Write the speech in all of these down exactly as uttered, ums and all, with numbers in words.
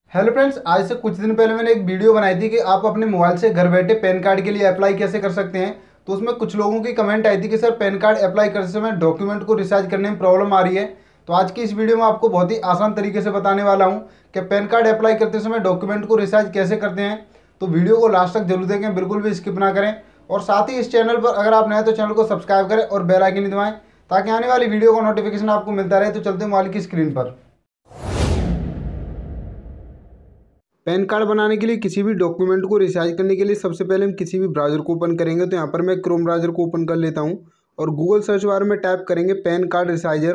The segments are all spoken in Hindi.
हेलो फ्रेंड्स, आज से कुछ दिन पहले मैंने एक वीडियो बनाई थी कि आप अपने मोबाइल से घर बैठे पैन कार्ड के लिए अप्लाई कैसे कर सकते हैं। तो उसमें कुछ लोगों की कमेंट आई थी कि सर पैन कार्ड अप्लाई करते समय डॉक्यूमेंट को रिसाइज करने में प्रॉब्लम आ रही है। तो आज की इस वीडियो में आपको बहुत ही आसान तरीके से बताने वाला हूँ कि पैन कार्ड अप्लाई करते समय डॉक्यूमेंट को रिसाइज कैसे करते हैं। तो वीडियो को लास्ट तक जरूर देखें, बिल्कुल भी स्किप ना करें। और साथ ही इस चैनल पर अगर आप नए हैं तो चैनल को सब्सक्राइब करें और बेल आइकन दबाएं ताकि आने वाली वीडियो का नोटिफिकेशन आपको मिलता रहे। तो चलते हैं मोबाइल की स्क्रीन पर। पैन कार्ड बनाने के लिए किसी भी डॉक्यूमेंट को रिसाइज करने के लिए सबसे पहले हम किसी भी ब्राउज़र को ओपन करेंगे। तो यहाँ पर मैं क्रोम ब्राउज़र को ओपन कर लेता हूँ और गूगल सर्च बार में टाइप करेंगे पैन कार्ड रिसाइजर।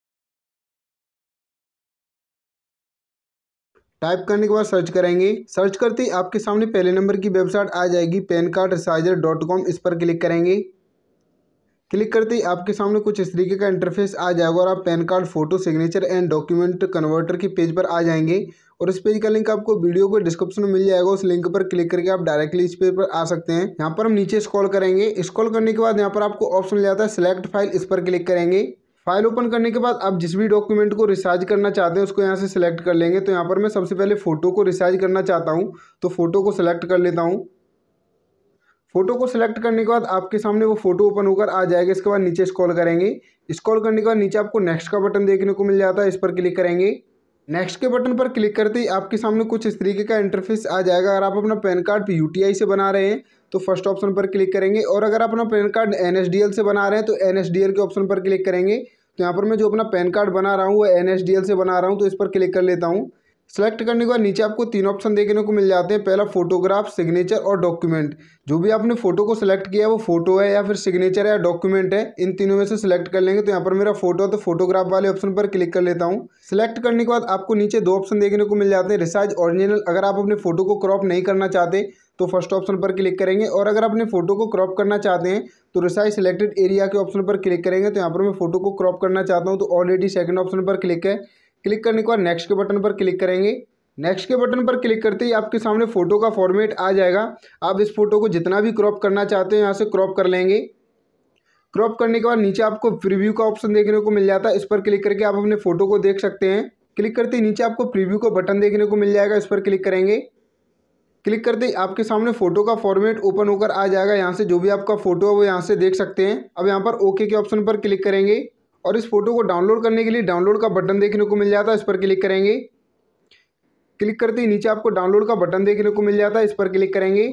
टाइप करने के बाद सर्च करेंगे। सर्च करते ही आपके सामने पहले नंबर की वेबसाइट आ जाएगी PAN card resizer dot com. इस पर क्लिक करेंगे। क्लिक करते ही आपके सामने कुछ इस तरीके का इंटरफेस आ जाएगा और आप PAN card photo signature and document converter के पेज पर आ जाएंगे। और इस पेज का लिंक आपको वीडियो को डिस्क्रिप्शन में मिल जाएगा। उस लिंक पर क्लिक करके आप डायरेक्टली इस पेज पर आ सकते हैं। यहाँ पर हम नीचे स्क्रॉल करेंगे। स्क्रॉल करने के बाद यहाँ पर आपको ऑप्शन मिल जाता है सिलेक्ट फाइल। इस पर क्लिक करेंगे। फाइल ओपन करने के बाद आप जिस भी डॉक्यूमेंट को रिसाइज करना चाहते हैं उसको यहाँ से सिलेक्ट कर लेंगे। तो यहाँ पर मैं सबसे पहले फोटो को रिसाइज करना चाहता हूँ, तो फोटो को सिलेक्ट कर लेता हूँ। फोटो को सिलेक्ट करने के बाद आपके सामने वो फोटो ओपन होकर आ जाएगा। इसके बाद नीचे स्क्रॉल करेंगे। स्क्रॉल करने के बाद नीचे आपको नेक्स्ट का बटन देखने को मिल जाता है। इस पर क्लिक करेंगे। नेक्स्ट के बटन पर क्लिक करते ही आपके सामने कुछ इस तरीके का इंटरफेस आ जाएगा। अगर आप अपना पैन कार्ड यूटीआई से बना रहे हैं तो फर्स्ट ऑप्शन पर क्लिक करेंगे, और अगर आप अपना पैन कार्ड एनएसडीएल से बना रहे हैं तो एनएसडीएल के ऑप्शन पर क्लिक करेंगे। तो यहाँ पर मैं जो अपना पैन कार्ड बना रहा हूँ वो एनएसडीएल से बना रहा हूँ, तो इस पर क्लिक कर लेता हूँ। सेलेक्ट करने के बाद नीचे आपको तीन ऑप्शन देखने को मिल जाते हैं। पहला फोटोग्राफ, सिग्नेचर और डॉक्यूमेंट। जो भी आपने फोटो को सिलेक्ट किया है वो फोटो है या फिर सिग्नेचर है या डॉक्यूमेंट है, इन तीनों में से सिलेक्ट कर लेंगे। तो यहाँ पर मेरा फोटो है तो फोटोग्राफ वाले ऑप्शन पर क्लिक कर लेता हूँ। सिलेक्ट करने के बाद आपको नीचे दो ऑप्शन देखने को मिल जाते हैं, रिसाइज ओरिजिनल। अगर आप अपने फोटो को क्रॉप नहीं करना चाहते तो फर्स्ट ऑप्शन पर क्लिक करेंगे, और अगर अपने फोटो को क्रॉप करना चाहते हैं तो रिसाइज सिलेक्टेड एरिया के ऑप्शन पर क्लिक करेंगे। तो यहाँ पर मैं फोटो को क्रॉप करना चाहता हूँ तो ऑलरेडी सेकंड ऑप्शन पर क्लिक है। क्लिक करने के बाद नेक्स्ट के बटन पर क्लिक करेंगे। नेक्स्ट के बटन पर क्लिक करते ही आपके सामने फोटो का फॉर्मेट आ जाएगा। आप इस फोटो को जितना भी क्रॉप करना चाहते हैं यहाँ से क्रॉप कर लेंगे। क्रॉप करने के बाद नीचे आपको प्रीव्यू का ऑप्शन देखने को मिल जाता है। इस पर क्लिक करके आप अपने फोटो को देख सकते हैं। क्लिक करते ही नीचे आपको प्रीव्यू का बटन देखने को मिल जाएगा। इस पर क्लिक करेंगे। क्लिक करते ही आपके सामने फोटो का फॉर्मेट ओपन होकर आ जाएगा। यहाँ से जो भी आपका फोटो है वो यहाँ से देख सकते हैं। अब यहाँ पर ओके के ऑप्शन पर क्लिक करेंगे और इस फोटो को डाउनलोड करने के लिए डाउनलोड का बटन देखने को मिल जाता है। इस पर क्लिक करेंगे। क्लिक करते ही नीचे आपको डाउनलोड का बटन देखने को मिल जाता है। इस पर क्लिक करेंगे।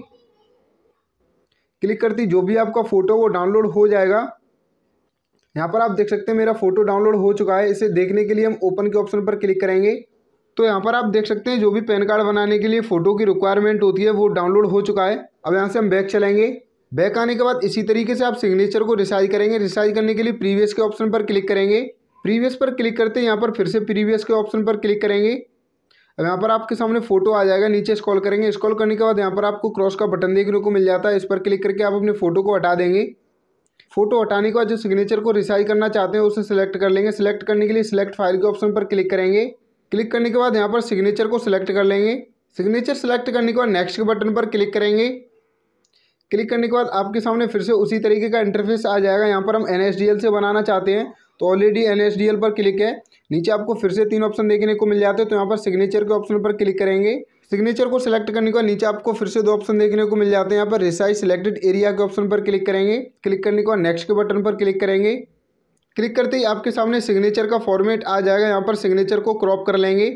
क्लिक करते ही जो भी आपका फोटो वो डाउनलोड हो जाएगा। यहाँ पर आप देख सकते हैं मेरा फोटो डाउनलोड हो चुका है। इसे देखने के लिए हम ओपन के ऑप्शन पर क्लिक करेंगे। तो यहाँ पर आप देख सकते हैं जो भी पैन कार्ड बनाने के लिए फोटो की रिक्वायरमेंट होती है वो डाउनलोड हो चुका है। अब यहाँ से हम बैक चलेंगे। बैक आने के बाद इसी तरीके से आप सिग्नेचर को रिसाइज करेंगे। रिसाइज करने के लिए प्रीवियस के ऑप्शन पर क्लिक करेंगे। प्रीवियस पर क्लिक करते हैं यहाँ पर फिर से प्रीवियस के ऑप्शन पर क्लिक करेंगे। अब यहाँ पर आपके सामने फोटो आ जाएगा। नीचे स्क्रॉल करेंगे। स्क्रॉल करने के बाद यहाँ पर आपको क्रॉस का बटन देखने को मिल जाता है। इस पर क्लिक करके आप अपने फोटो को हटा देंगे। फोटो हटाने के बाद जो सिग्नेचर को रिसाइज करना चाहते हैं उसे सिलेक्ट कर लेंगे। सिलेक्ट करने के लिए सिलेक्ट फाइल के ऑप्शन पर क्लिक करेंगे। क्लिक करने के बाद यहाँ पर सिग्नेचर को सिलेक्ट कर लेंगे। सिग्नेचर सेलेक्ट करने के बाद नेक्स्ट के बटन पर क्लिक करेंगे। क्लिक करने के बाद आपके सामने फिर से उसी तरीके का इंटरफेस आ जाएगा। यहाँ पर हम एनएसडीएल से बनाना चाहते हैं तो ऑलरेडी एनएसडीएल पर क्लिक है। नीचे आपको फिर से तीन ऑप्शन देखने को मिल जाते हैं। तो यहाँ पर सिग्नेचर के ऑप्शन पर क्लिक करेंगे। सिग्नेचर को सिलेक्ट करने के बाद नीचे आपको फिर से दो ऑप्शन देखने को मिल जाते हैं। यहाँ पर रिसाइज सिलेक्टेड एरिया के ऑप्शन पर क्लिक करेंगे। क्लिक करने के बाद नेक्स्ट के बटन पर क्लिक करेंगे। क्लिक करते ही आपके सामने सिग्नेचर का फॉर्मेट आ जाएगा। यहाँ पर सिग्नेचर को क्रॉप कर लेंगे।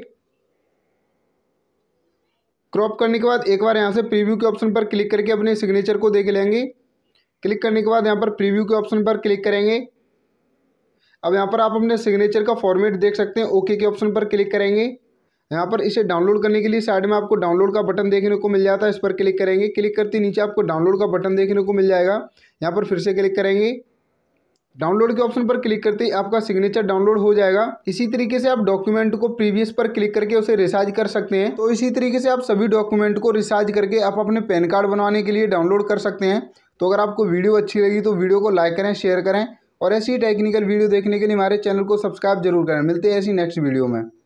क्रॉप करने के बाद एक बार यहाँ से प्रीव्यू के ऑप्शन पर क्लिक करके अपने सिग्नेचर को देख लेंगे। क्लिक करने के बाद यहाँ पर प्रीव्यू के ऑप्शन पर क्लिक करेंगे। अब यहाँ पर आप अपने सिग्नेचर का फॉर्मेट देख सकते हैं। ओके के ऑप्शन पर क्लिक करेंगे। यहाँ पर इसे डाउनलोड करने के लिए साइड में आपको डाउनलोड का बटन देखने को मिल जाता है। इस पर क्लिक करेंगे। क्लिक करते नीचे आपको डाउनलोड का बटन देखने को मिल जाएगा। यहाँ पर फिर से क्लिक करेंगे। डाउनलोड के ऑप्शन पर क्लिक करते ही आपका सिग्नेचर डाउनलोड हो जाएगा। इसी तरीके से आप डॉक्यूमेंट को प्रीवियस पर क्लिक करके उसे रिसाइज कर सकते हैं। तो इसी तरीके से आप सभी डॉक्यूमेंट को रिसाइज करके आप अपने पैन कार्ड बनवाने के लिए डाउनलोड कर सकते हैं। तो अगर आपको वीडियो अच्छी लगी तो वीडियो को लाइक करें, शेयर करें और ऐसी टेक्निकल वीडियो देखने के लिए हमारे चैनल को सब्सक्राइब जरूर करें। मिलते हैं ऐसी नेक्स्ट वीडियो में।